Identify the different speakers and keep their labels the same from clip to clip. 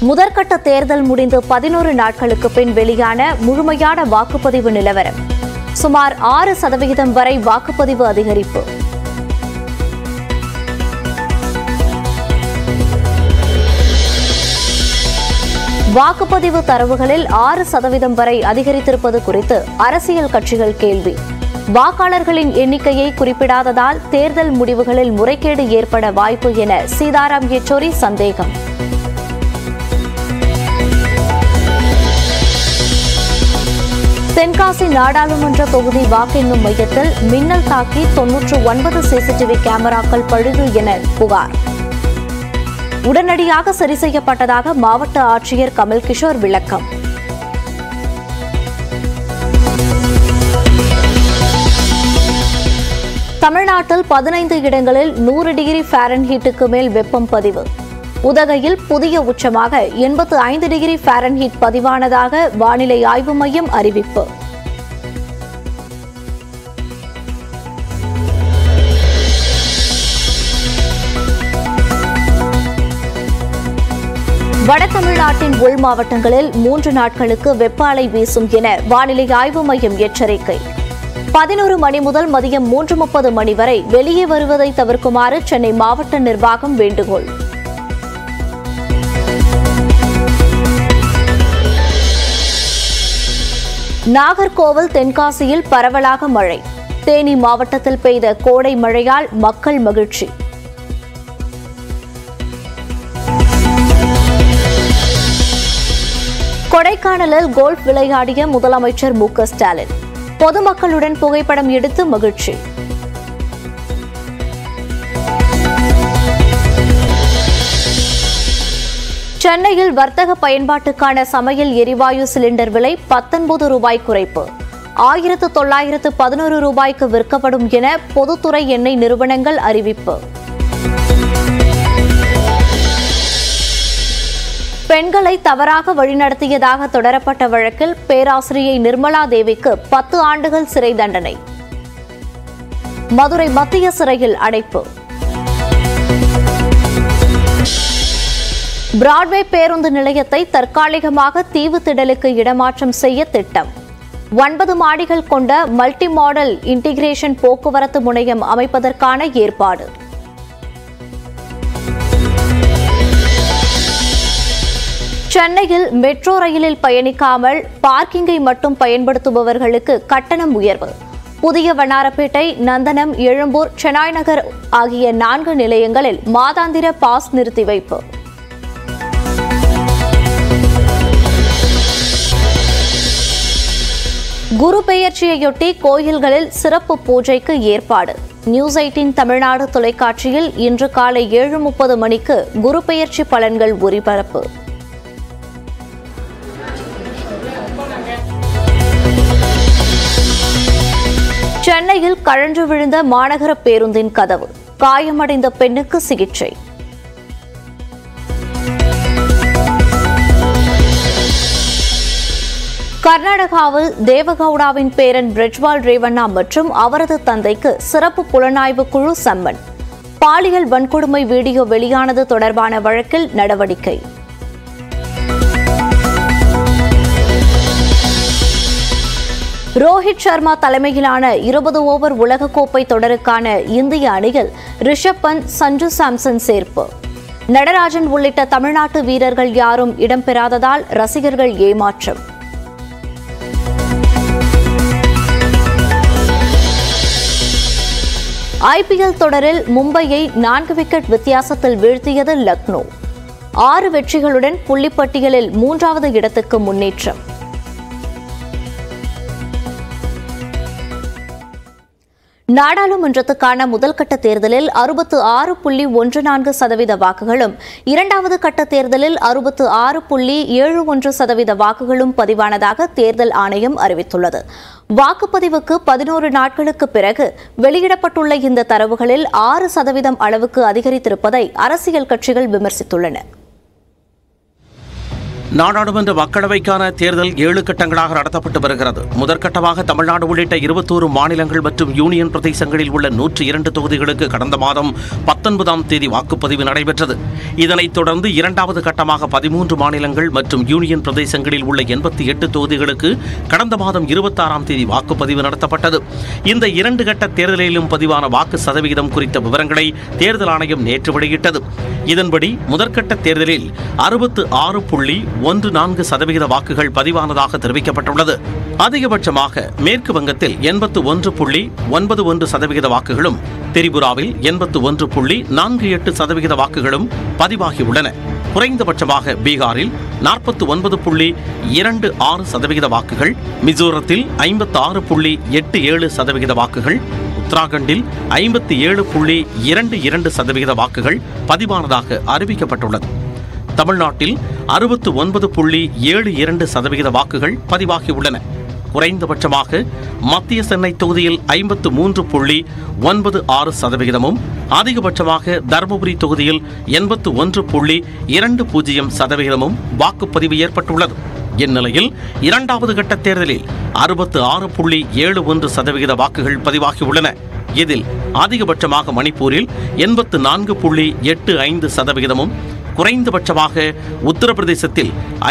Speaker 1: முதற்கட்ட தேர்தல் முடிந்து 11 நாட்களுக்கு பின் வெளியான முழுமையான வாக்குப்பதிவு நிலவரம். சுமார் 6% வரை வாக்குப்பதிவு அதிகரிப்பு. வாக்குப்பதிவு தரவுகளில் 6% வரை அதிகரித்திருப்பது குறித்து அரசியல் கட்சிகள் கேள்வி. வாக்காளர்களின் எண்ணிக்கையை குறிப்பிடாததால் தேர்தல் முடிவுகளில் முறைகேடு ஏற்பட வாய்ப்பு என சீதாராம் யெச்சூரி சந்தேகம். தென்காசி நாடாளுமன்ற தொகுதி வாக்கெண்ணும் மையத்தில் மின்னல் தாக்கி 99 சிசிடிவி கேமராக்கள் பழுது என புகார். உடனடியாக சரி செய்யப்பட்டதாக மாவட்ட ஆட்சியர் கமல்கிஷோர் விளக்கம். தமிழ்நாட்டில் 15 இடங்களில் 100 டிகிரி ஃபாரன்ஹீட்டுக்கு மேல் வெப்பம் பதிவு. உதகையில் புதிய உச்சமாக 85 டிகிரி ஃபாரன்ஹீட் பதிவானதாக வானிலை ஆய்வு மையம் அறிவிப்பு. வட தமிழ்நாட்டின் உள் மாவட்டங்களில் 3 நாட்களுக்கு வெப்ப அலை வீசும் என வானிலை ஆய்வு மையம் எச்சரிக்கை. 11 மணி முதல் மதியம் 3:30 மணி வரை வெளியே வருவதை தவிர்க்குமாறு சென்னை மாவட்ட நிர்வாகம் வேண்டுகோள். நாகர்கோவில் தென்காசியில் பரவலாக மழை. தேனி மாவட்டத்தில் பெய்த கோடை மழையால் மக்கள் மகிழ்ச்சி. கொடைக்கானலில் கோல்ஃப் விளையாடிய முதலமைச்சர் மு.க. ஸ்டாலின் பொதுமக்களுடன் புகைப்படம் எடுத்து மகிழ்ச்சி. சென்னையில் வர்த்தக பயன்பாட்டுக்கான சமையல் எரிவாயு சிலிண்டர் விலை 19 ரூபாய் குறைப்பு. 1911 ரூபாய்க்கு விற்கப்படும் என பொதுத்துறை எண்ணெய் நிறுவனங்கள் அறிவிப்பு. பெண்களை தவறாக வழிநடத்தியதாக தொடரப்பட்ட வழக்கில் பேராசிரியை நிர்மலா தேவிக்கு 10 ஆண்டுகள் சிறை தண்டனை. மதுரை மத்திய சிறையில் அடைப்பு. பிராட்வே பேருந்து நிலையத்தை தற்காலிகமாக தீவுத்திடலுக்கு இடமாற்றம் செய்ய திட்டம். 9 மாடிகள் கொண்ட மல்டி மாடல் இன்டிகிரேஷன் போக்குவரத்து முனையம் அமைப்பதற்கான ஏற்பாடு. சென்னையில் மெட்ரோ ரயிலில் பயணிக்காமல் பார்க்கிங்கை மட்டும் பயன்படுத்துபவர்களுக்கு கட்டணம் உயர்வு. புதிய வண்ணாரப்பேட்டை, நந்தனம், எழும்பூர், சென்னாய் நகர் ஆகிய 4 நிலையங்களில் மாதாந்திர பாஸ் நிறுத்தி வைப்பு. குரு பெயர்ச்சியையொட்டி கோயில்களில் சிறப்பு பூஜைக்கு ஏற்பாடு. நியூஸ் 18 தமிழ்நாடு தொலைக்காட்சியில் இன்று காலை 7:30 மணிக்கு குரு பெயர்ச்சி பலன்கள் ஒளிபரப்பு. சென்னையில் கழன்று விழுந்த மாநகர பேருந்தின் கதவு. காயமடைந்த பெண்ணுக்கு சிகிச்சை. கர்நாடகாவில் தேவகவுடாவின் பேரன் பிரிஜ்வால் ரேவண்ணா மற்றும் அவரது தந்தைக்கு சிறப்பு புலனாய்வு குழு சம்மன். பாலியல் வன்கொடுமை வீடியோ வெளியானது தொடர்பான வழக்கில் நடவடிக்கை. ரோஹித் சர்மா தலைமையிலான 20 ஓவர் உலகக்கோப்பை தொடருக்கான இந்திய அணியில் ரிஷப் பந்த், சஞ்சு சாம்சன் சேர்ப்பு. நடராஜன் உள்ளிட்ட தமிழ்நாட்டு வீரர்கள் யாரும் இடம்பெறாததால் ரசிகர்கள் ஏமாற்றம். ஐபிஎல் தொடரில் மும்பையை 4 விக்கெட் வித்தியாசத்தில் வீழ்த்தியது லக்னோ. 6 வெற்றிகளுடன் புள்ளிப்பட்டியலில் 3வது இடத்துக்கு முன்னேற்றம். நாடாளுமன்றத்துக்கான முதல்கட்ட தேர்தலில் 66.14% வாக்குகளும், 2வது கட்ட தேர்தலில் 66.71% வாக்குகளும் பதிவானதாக தேர்தல் ஆணையம் அறிவித்துள்ளது. வாக்குப்பதிவுக்கு 11 நாட்களுக்கு பிறகு வெளியிடப்பட்டுள்ள இந்த தரவுகளில் 6% அளவுக்கு அதிகரித்திருப்பதை அரசியல் கட்சிகள் விமர்சித்துள்ளன.
Speaker 2: நாடாளுமன்ற மக்களவைக்கான தேர்தல் 7 கட்டங்களாக நடத்தப்பட்டு வருகிறது. முதற்கட்டமாக தமிழ்நாடு உள்ளிட்ட 21 மாநிலங்கள் மற்றும் யூனியன் பிரதேசங்களில் உள்ள 102 தொகுதிகளுக்கு கடந்த மாதம் 19ஆம் தேதி வாக்குப்பதிவு நடைபெற்றது. இதனைத் தொடர்ந்து இரண்டாவது கட்டமாக 13 மாநிலங்கள் மற்றும் யூனியன் பிரதேசங்களில் உள்ள 88 தொகுதிகளுக்கு கடந்த மாதம் 26ஆம் தேதி வாக்குப்பதிவு நடத்தப்பட்டது. இந்த 2 கட்ட தேர்தலிலும் பதிவான வாக்கு சதவிகிதம் குறித்த விவரங்களை தேர்தல் ஆணையம் நேற்று வெளியிட்டது. இதன்படி முதற்கட்ட தேர்தலில் 66.14% வாக்குகள் பதிவானதாக தெரிவிக்கப்பட்டுள்ளது. அதிகபட்சமாக மேற்கு வங்கத்தில் 81.91% வாக்குகளும், திரிபுராவில் 81.48% வாக்குகளும் பதிவாகியுள்ளன. குறைந்தபட்சமாக பீகாரில் 49.26% வாக்குகள், மிசோரத்தில் 56.87% வாக்குகள், உத்தராகண்டில் 57.22% வாக்குகள் பதிவானதாக அறிவிக்கப்பட்டுள்ளது. தமிழ்நாட்டில் 69.72% வாக்குகள் பதிவாகியுள்ளன. குறைந்தபட்சமாக மத்திய சென்னை தொகுதியில் 53.96%, அதிகபட்சமாக தருமபுரி தொகுதியில் 81.20% வாக்குப்பதிவு ஏற்பட்டுள்ளது. இந்நிலையில் இரண்டாவது கட்ட தேர்தலில் 66.71% வாக்குகள் பதிவாகியுள்ளன. இதில் அதிகபட்சமாக மணிப்பூரில் 84.85%, குறைந்தபட்சமாக உத்தரப்பிரதேசத்தில்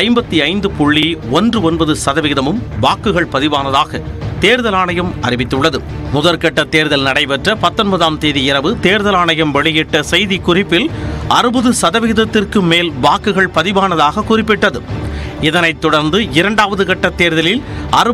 Speaker 2: 55.19% வாக்குகள் பதிவானதாக தேர்தல் ஆணையம் அறிவித்துள்ளது. முதற்கட்ட தேர்தல் நடைபெற்ற 19ஆம் தேதி இரவு தேர்தல் ஆணையம் வெளியிட்ட செய்தி குறிப்பில் 60% மேல் வாக்குகள் பதிவானதாக குறிப்பிட்டது. இதனைத் தொடர்ந்து இரண்டாவது கட்ட தேர்தலில்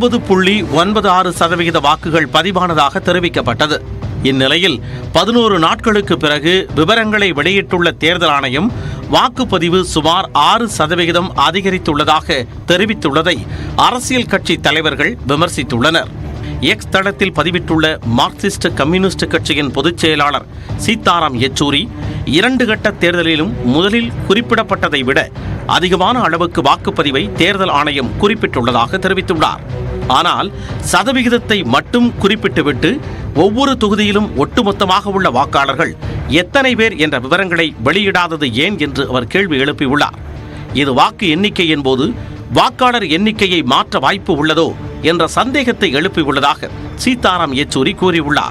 Speaker 2: 60.96% வாக்குகள் பதிவானதாக தெரிவிக்கப்பட்டது. இந்நிலையில் 11 நாட்களுக்கு பிறகு விவரங்களை வெளியிட்டுள்ள தேர்தல் ஆணையம் வாக்குப்பதிவு சுமார் 6% அதிகரித்துள்ளதாக தெரிவித்துள்ளதை அரசியல் கட்சி தலைவர்கள் விமர்சித்துள்ளனர். எக்ஸ் தளத்தில் பதிவிட்டுள்ள மார்க்சிஸ்ட் கம்யூனிஸ்ட் கட்சியின் பொதுச் செயலாளர் சீதாராம் யெச்சூரி, 2 கட்ட தேர்தலிலும் முதலில் குறிப்பிடப்பட்டதை விட அதிகமான அளவுக்கு வாக்குப்பதிவை தேர்தல் ஆணையம் குறிப்பிட்டுள்ளதாக தெரிவித்துள்ளார். ஆனால் சதவிகிதத்தை மட்டும் குறிப்பிட்டுவிட்டு ஒவ்வொரு தொகுதியிலும் ஒட்டுமொத்தமாக உள்ள வாக்காளர்கள் எத்தனை பேர் என்ற விவரங்களை வெளியிடாதது ஏன் என்று அவர் கேள்வி எழுப்பியுள்ளார். இது வாக்கு எண்ணிக்கையின் போது வாக்காளர் எண்ணிக்கையை மாற்ற வாய்ப்பு உள்ளதோ என்ற சந்தேகத்தை எழுப்பியுள்ளதாக சீதாராம் யெச்சூரி கூறியுள்ளார்.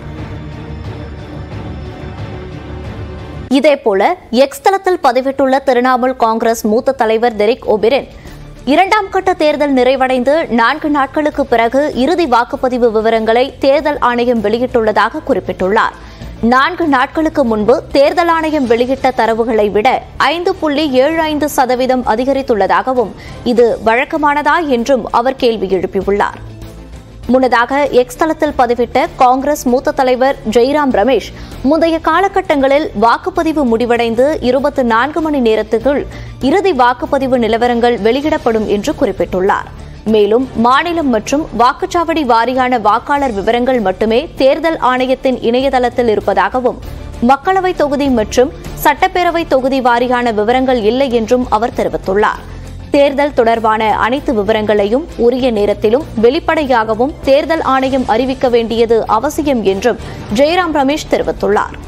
Speaker 1: இதேபோல எக்ஸ் தளத்தில் பதிவிட்டுள்ள திரிணாமுல் காங்கிரஸ் மூத்த தலைவர் டெரிக் ஓபிரன், 2ஆம் கட்ட தேர்தல் நிறைவடைந்து 4 நாட்களுக்கு பிறகு இறுதி வாக்குப்பதிவு விவரங்களை தேர்தல் ஆணையம் வெளியிட்டுள்ளதாக குறிப்பிட்டுள்ளார். 4 நாட்களுக்கு முன்பு தேர்தல் ஆணையம் வெளியிட்ட தரவுகளை விட 5.75% அதிகரித்துள்ளதாகவும் இது வழக்கமானதா என்றும் அவர் கேள்வி எழுப்பியுள்ளார். முன்னதாக எக்ஸ் தளத்தில் பதிவிட்ட காங்கிரஸ் மூத்த தலைவர் ஜெய்ராம் ரமேஷ், முந்தைய காலகட்டங்களில் வாக்குப்பதிவு முடிவடைந்து 24 மணி நேரத்துக்குள் இறுதி வாக்குப்பதிவு நிலவரங்கள் வெளியிடப்படும் என்று குறிப்பிட்டுள்ளார். மேலும் மாநிலம் மற்றும் வாக்குச்சாவடி வாரியான வாக்காளர் விவரங்கள் மட்டுமே தேர்தல் ஆணையத்தின் இணையதளத்தில் இருப்பதாகவும், மக்களவை தொகுதி மற்றும் சட்டப்பேரவை தொகுதி வாரியான விவரங்கள் இல்லை என்றும் அவர் தெரிவித்துள்ளார். தேர்தல் தொடர்பான அனைத்து விவரங்களையும் உரிய நேரத்திலும் வெளிப்படையாகவும் தேர்தல் ஆணையம் அறிவிக்க வேண்டியது அவசியம் என்றும் ஜெய்ராம் ரமேஷ் தெரிவித்துள்ளார்.